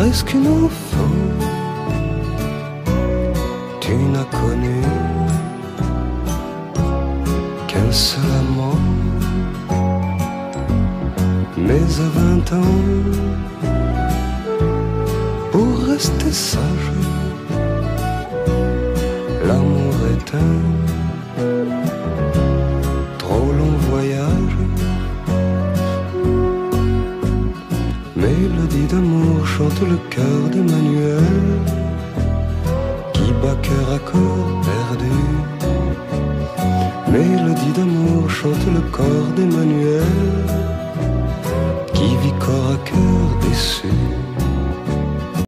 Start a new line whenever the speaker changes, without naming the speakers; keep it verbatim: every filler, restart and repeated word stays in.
presque une enfant. Tu n'as connu qu'un seul amant, mais à vingt ans, pour rester sage, l'amour est un trop long voyage. Mélodie d'amour chante le cœur d'Emmanuel, qui bat cœur à corps perdu. Mélodie d'amour chante le corps d'Emmanuel, qui vit corps à cœur déçu.